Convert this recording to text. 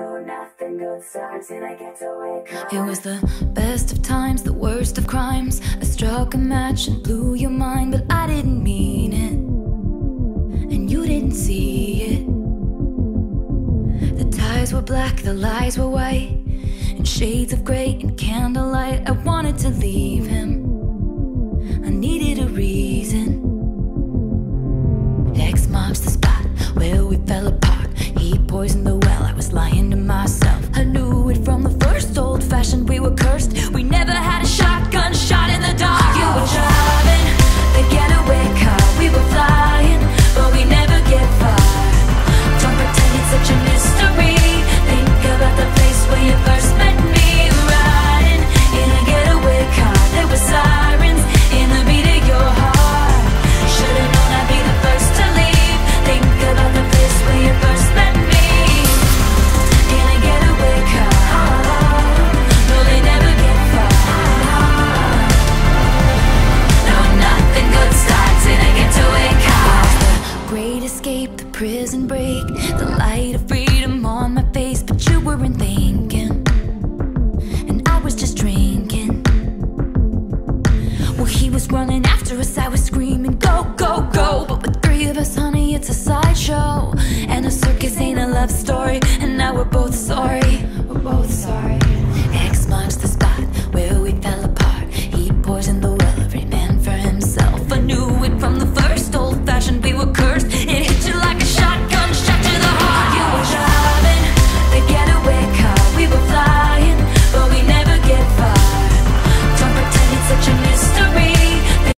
know nothing good starts and I get to wake up. It was the best of times, the worst of crimes. I struck a match and blew your mind, but I didn't mean it, and you didn't see it. The ties were black, the lies were white, in shades of grey and candlelight. I wanted to leave him, I needed a reason. X marks the spot where we fell apart. He poisoned the well, I was lying to myself. I knew it from the first, old-fashioned, we were cursed. We never had a shotgun shot in the dark. You were driving the getaway car, we were flying, but we never get far. Don't pretend it's such a mystery. Think about the place where you first met me. Riding in a getaway car, there were sirens in the beat of your heart. Should've known I'd be the first to leave. Think about the place where you first met me. In a getaway car, no, they never get far. No, nothing good starts in a getaway car. The great escape, the prison break, the light of freedom on my face, but you weren't thinking, and I was just drinking. Well, he was running after us, I was screaming, go, go, go, but with